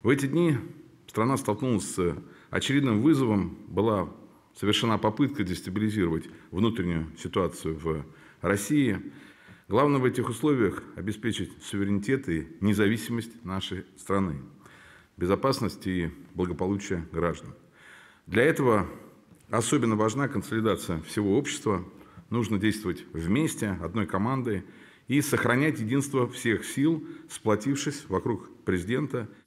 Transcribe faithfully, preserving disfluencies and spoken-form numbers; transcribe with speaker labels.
Speaker 1: В эти дни страна столкнулась с очередным вызовом. Была совершена попытка дестабилизировать внутреннюю ситуацию в России. Главное в этих условиях обеспечить суверенитет и независимость нашей страны, безопасность и благополучие граждан. Для этого особенно важна консолидация всего общества. Нужно действовать вместе, одной командой и сохранять единство всех сил, сплотившись вокруг президента